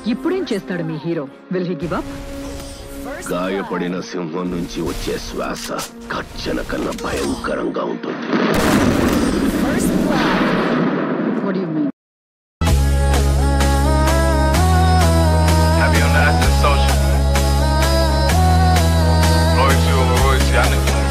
ఇప్పుడేం చేస్తాడు మీ hero? Will he give up? గాయపడిన సింహం నుంచి వచ్చే శ్వాస కర్చన కన్నా భయంకరంగా ఉంటుంది. What do you mean? Happy on the active social. Loyalty over royalty, I know you know.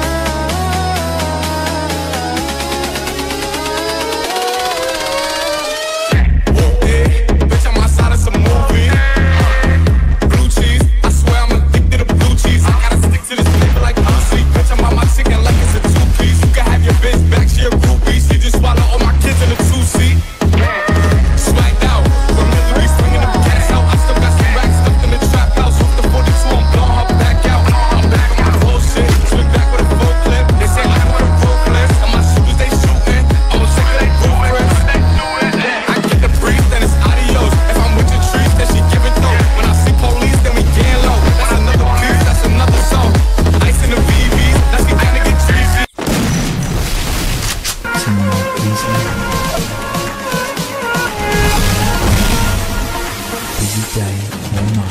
Bitch, I'm outside of some movie. Blue cheese, I swear I'm addicted to blue cheese. I gotta stick to this paper like Lucy. Bitch, I'm on my chicken like it's a two-piece. You can have your bitch back, she a groupie. She just swallow all my kids in a two-seat. Swagged out, remember me swinging them cats out. I still got some racks stuffed in the trap house. With the 42, I'm blowing her back out. I'm back on my bullshit, swing back with a full clip. They say I want a full clip, and my shooters they shooting. I'm gonna take they blueprints. I get the brief, then it's adios. If I'm with your trees, then she give it though. When I see police, then we get low. That's another piece, that's another song. Ice in the VVs, let's get that nigga cheesy. Uday, KUMAR.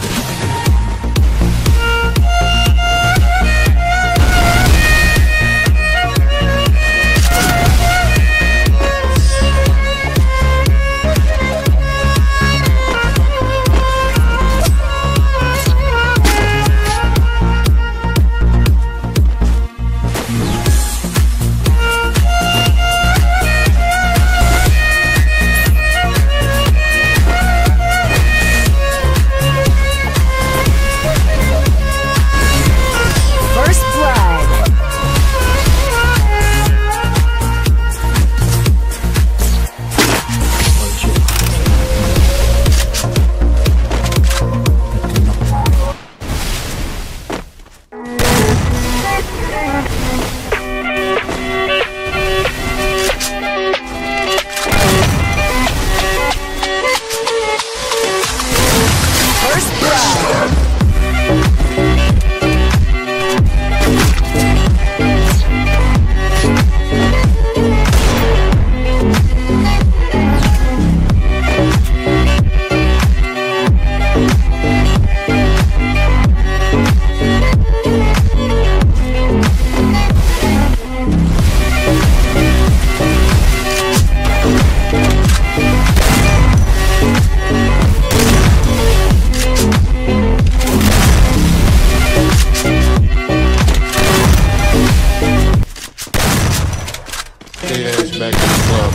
Back in the club,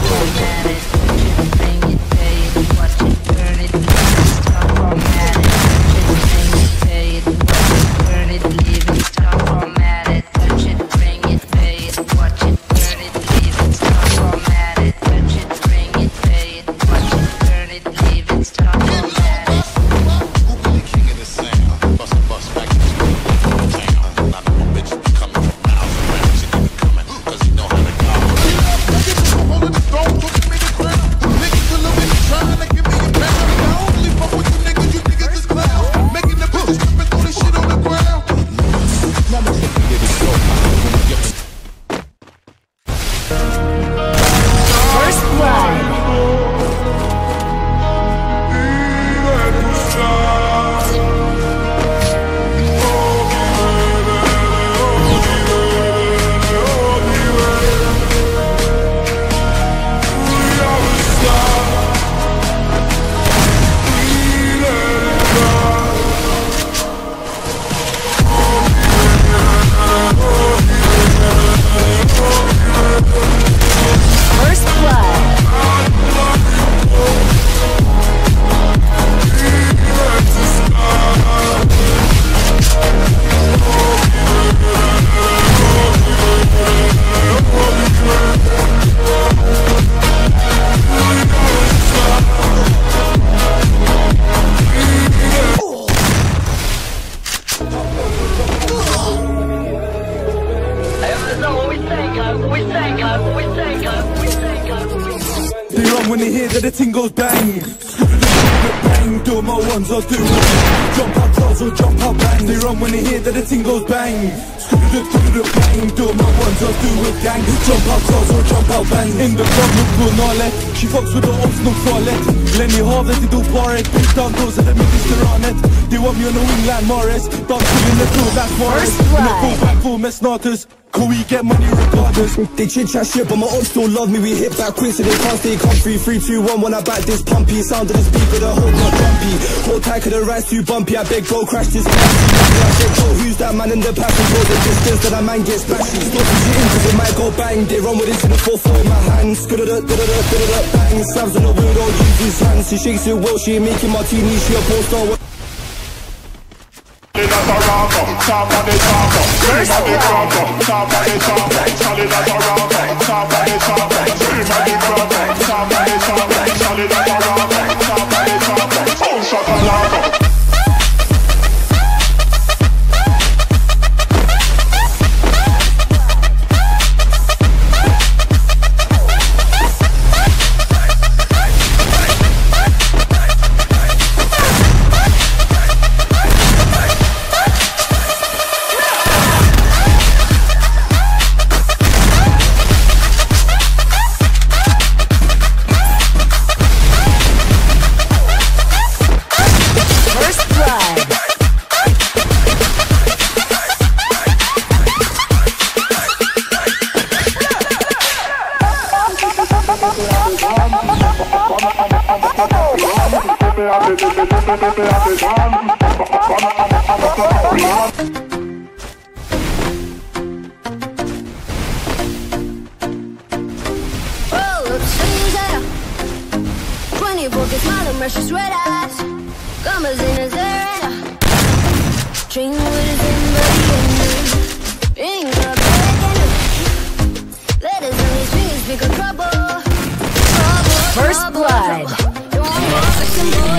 They run when they hear that the ting goes bang. Bang, Do my ones or do it. Jump out close or jump out bang. They run when they hear that the thing goes bang. Bang. Do my ones or do it gang. Jump out close or jump out bang. In the club look good nollet. She fucks with the ops no toilet. Lenny Hall that they do porridge. Big down those at the minister on it. They want me on the wingland Morris. Dancing in the field like Morris. In the full back full mess snorters. Could we get money regardless? They chit chat shit, but my ops still love me. We hit back quick so they can't stay comfy. 3, 2, 1 when I back this pumpy. Sound of the speaker, the whole not jumpy. Hold tight cause the ride's too bumpy. I beg bro, crash this taxi. I said bro, who's that man in the passion? Go the distance that a man gets splashy. Stop shooting cause it might go bang. They run with it in the 4-4 in my hands. Bang, slams on the wheel, don't use his hands. She shakes it well, she ain't making martini. She a post-star. Top of the top, scream at the top, top of the top, solid as a rock, top of the top, scream at the top, top of the top, solid as a rock, top of the top, boom shot a lock. First blood.